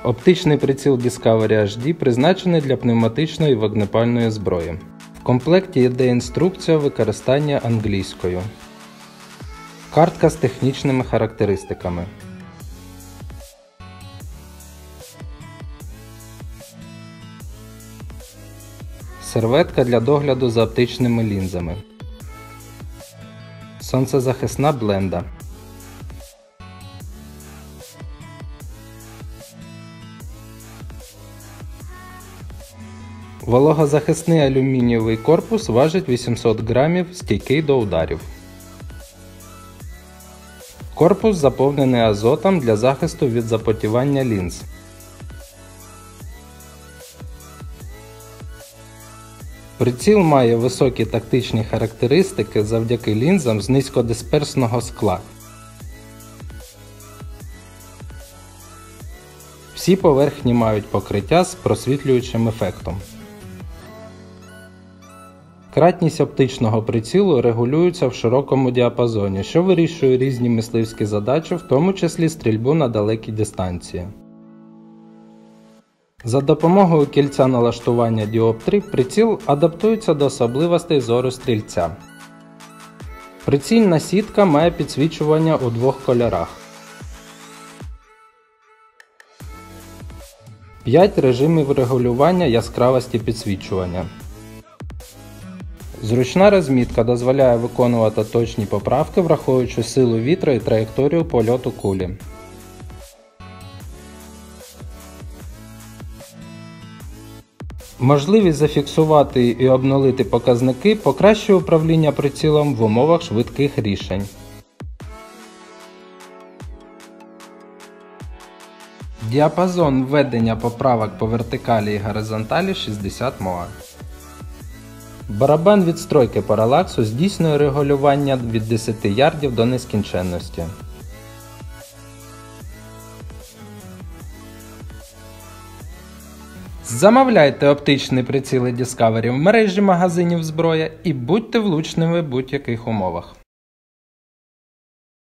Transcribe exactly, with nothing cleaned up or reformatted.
Оптичний приціл Discovery ейч ді призначений для пневматичної і вогнепальної зброї. В комплекті йде інструкція використання англійською. Картка з технічними характеристиками. Серветка для догляду за оптичними лінзами. Сонцезахисна бленда. Вологозахисний алюмінієвий корпус важить вісімсот грамів, стійкий до ударів. Корпус заповнений азотом для захисту від запотівання лінз. Приціл має високі тактичні характеристики завдяки лінзам з низькодисперсного скла. Всі поверхні мають покриття з просвітлюючим ефектом. Кратність оптичного прицілу регулюється в широкому діапазоні, що вирішує різні мисливські задачі, в тому числі стрільбу на далекі дистанції. За допомогою кільця налаштування діоптрій приціл адаптується до особливостей зору стрільця. Прицільна сітка має підсвічування у двох кольорах. п'ять режимів регулювання яскравості підсвічування. Зручна розмітка дозволяє виконувати точні поправки, враховуючи силу вітру і траєкторію польоту кулі. Можливість зафіксувати і обнулити показники покращує управління прицілом в умовах швидких рішень. Діапазон введення поправок по вертикалі і горизонталі шістдесят мова. Барабан відстройки паралаксу здійснює регулювання від десяти ярдів до нескінченності. Замовляйте оптичні приціли Discovery в мережі магазинів зброя і будьте влучними в будь-яких умовах.